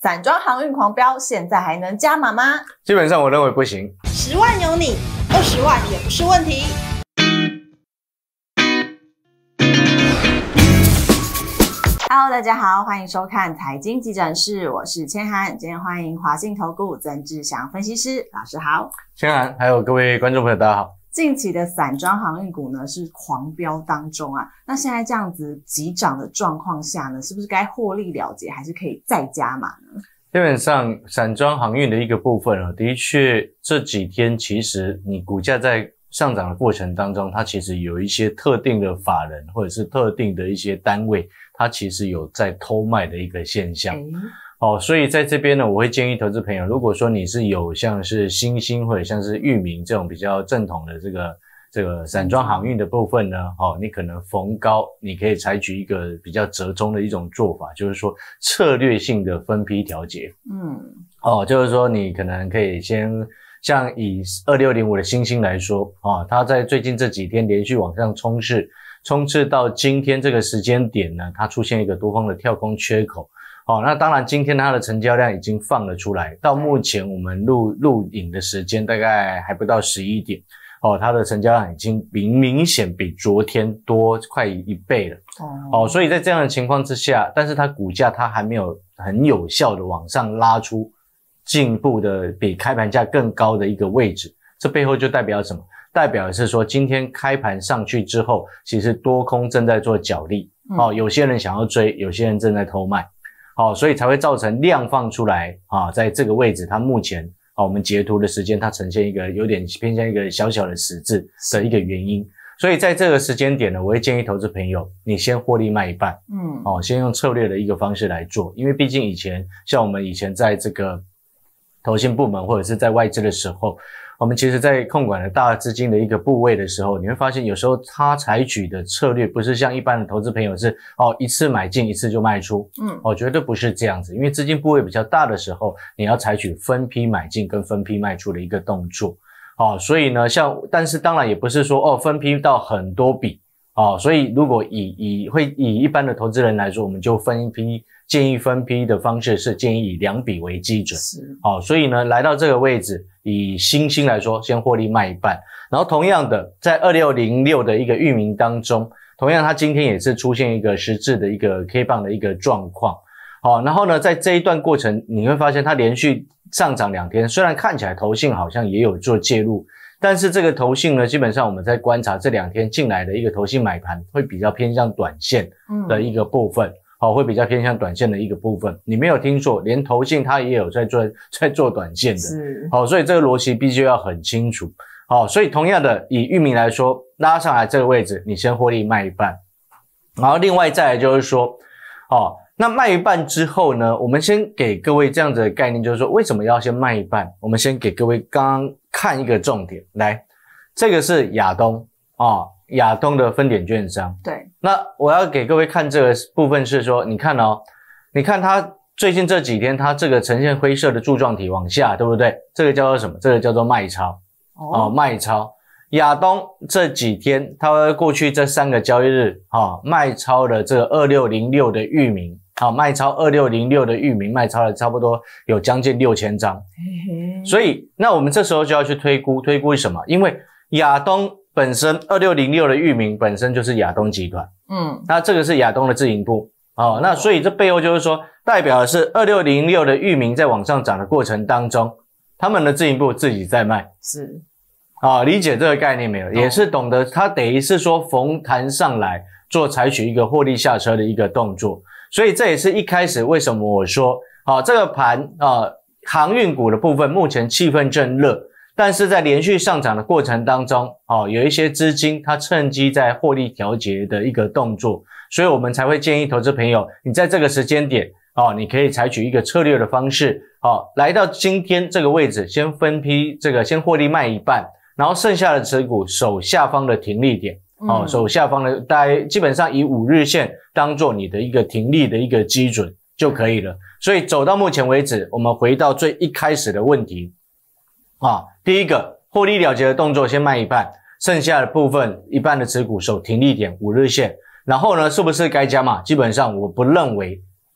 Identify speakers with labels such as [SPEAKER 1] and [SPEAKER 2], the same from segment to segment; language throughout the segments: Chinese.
[SPEAKER 1] 散装航运狂飙，现在还能加码吗？
[SPEAKER 2] 基本上我认为不行。
[SPEAKER 1] 10万有你，20万也不是问题。Hello， 大家好，欢迎收看财经急诊室，我是千涵。今天欢迎华信投顾曾志祥分析师老师好。
[SPEAKER 2] 千涵，还有各位观众朋友，大家好。
[SPEAKER 1] 近期的散装航运股呢是狂飙当中啊，那现在这样子急涨的状况下呢，是不是该获利了结，还是可以再加码呢？
[SPEAKER 2] 基本上散装航运的一个部分的确这几天其实你股价在上涨的过程当中，它其实有一些特定的法人或者是特定的一些单位，它其实有在偷卖的一个现象。所以在这边呢，我会建议投资朋友，如果说你是有像是新兴或者像是裕民这种比较正统的这个散装航运的部分呢，你可能逢高你可以采取一个比较折中的一种做法，就是说策略性的分批調節。就是说你可能可以先像以2605的新兴来说，它在最近这几天连续往上冲刺到今天这个时间点呢，它出现一个多方的跳空缺口。那当然今天它的成交量已经放了出来，到目前我们录影的时间大概还不到11点，它的成交量已经明显比昨天多快1倍了。所以在这样的情况之下，但是它股价它还没有很有效的往上拉出进一步的比开盘价更高的一个位置，这背后就代表什么？代表的是说今天开盘上去之后，其实多空正在做角力，有些人想要追，有些人正在偷卖。所以才会造成量放出来在这个位置，它目前我们截图的时间它呈现一个有点偏向一个小小的十字的一个原因。所以在这个时间点呢，我会建议投资朋友你先获利卖一半，先用策略的一个方式来做，因为毕竟像我们以前在这个投信部门或者是在外资的时候，我们其实在控管了大资金的一个部位的时候，你会发现有时候他采取的策略不是像一般的投资朋友是一次买进一次就卖出，绝对不是这样子，因为资金部位比较大的时候，你要采取分批买进跟分批卖出的一个动作。所以呢但是当然也不是说分批到很多笔，所以如果以一般的投资人来说，我们就建议分批的方式是建议以2笔为基准。所以呢来到这个位置，以新兴来说，先获利卖一半。然后同样的，在2606的一个域名当中，同样它今天也是出现一个十字的一个 K 棒的一个状况。然后呢在这一段过程你会发现它连续上涨2天，虽然看起来投信好像也有做介入，但是这个投信呢，基本上我们在观察这2天进来的一个投信买盘会比较偏向短线的一个部分。会比较偏向短线的一个部分，你没有听错，连投信它也有在做短线的。所以这个逻辑必须要很清楚。所以同样的以域名来说，拉上来这个位置，你先获利卖一半。然后另外再来就是说，那卖一半之后呢，我们先给各位这样子的概念，就是说为什么要先卖一半？我们先给各位刚刚看一个重点，来，这个是亚东亚东的分点券商。对，那我要给各位看这个部分是说，你看它最近这几天它这个呈现灰色的柱状体往下，对不对？这个叫做什么？这个叫做卖超。卖超。亚东这几天它过去这3个交易日卖超了这个2606的域名，卖超2606的域名，卖超了差不多有将近6000张。所以那我们这时候就要去推估什么？因为亚东本身2606的域名本身就是亚东集团，那这个是亚东的自营部，那所以这背后就是说，代表的是2606的域名在往上涨的过程当中，他们的自营部自己在卖，理解这个概念没有？也是懂得，它等于是说逢弹上来做采取一个获利下车的一个动作，所以这也是一开始为什么我说，这个盘航运股的部分目前气氛正热。但是在连续上涨的过程当中，有一些资金它趁机在获利调节的一个动作，所以我们才会建议投资朋友，你在这个时间点，你可以采取一个策略的方式，来到今天这个位置，先分批先获利卖一半，然后剩下的持股守下方的停利点，守下方的大概基本上以5日线当做你的一个停利的一个基准就可以了。所以走到目前为止，我们回到最一开始的问题。第一个获利了结的动作先卖一半，剩下的部分一半的持股守停利点5日线，然后呢是不是该加码？基本上我不认为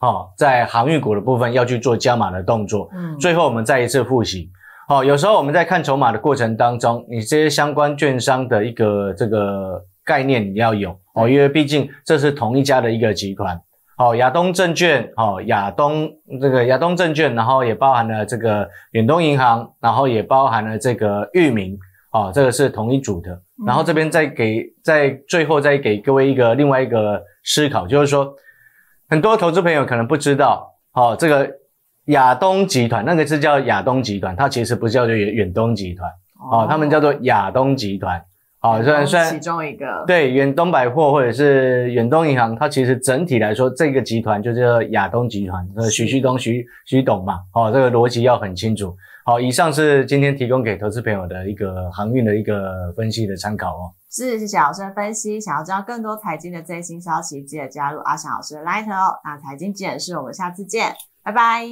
[SPEAKER 2] 在航运股的部分要去做加码的动作。最后我们再一次复习。有时候我们在看筹码的过程当中，你这些相关券商的一个这个概念你要有因为毕竟这是同一家的一个集团。亚东证券，亚东证券，然后也包含了这个远东银行，然后也包含了这个裕民，这个是同一组的。然后这边在最后再给各位另外一个思考，就是说很多投资朋友可能不知道，这个亚东集团那个是叫亚东集团，它其实不叫做远东集团，他们叫做亚东集团。虽然
[SPEAKER 1] 其中一个
[SPEAKER 2] 对远东百货或者是远东银行，它其实整体来说这个集团就叫亚东集团，徐东徐董嘛，这个逻辑要很清楚。以上是今天提供给投资朋友的一个航运的一个分析的参考哦。
[SPEAKER 1] 是，谢谢老师的分析。想要知道更多财经的最新消息，记得加入阿翔老师的 Line 哦。那财经简事我们下次见，拜拜。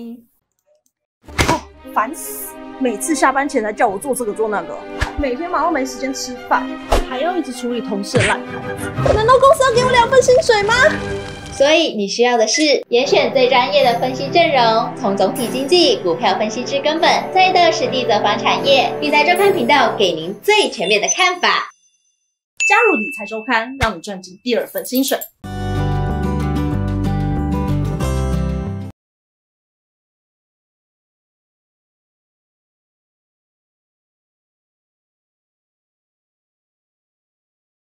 [SPEAKER 3] 烦死！每次下班前来叫我做这个做那个，每天忙到没时间吃饭，还要一直处理同事的烂摊子。难道公司要给我2份薪水吗？
[SPEAKER 4] 所以你需要的是严选最专业的分析阵容，从总体经济、股票分析至根本，再到实地走访产业，理财周刊频道给您最全面的看法。
[SPEAKER 3] 加入理财周刊，让你赚进第2份薪水。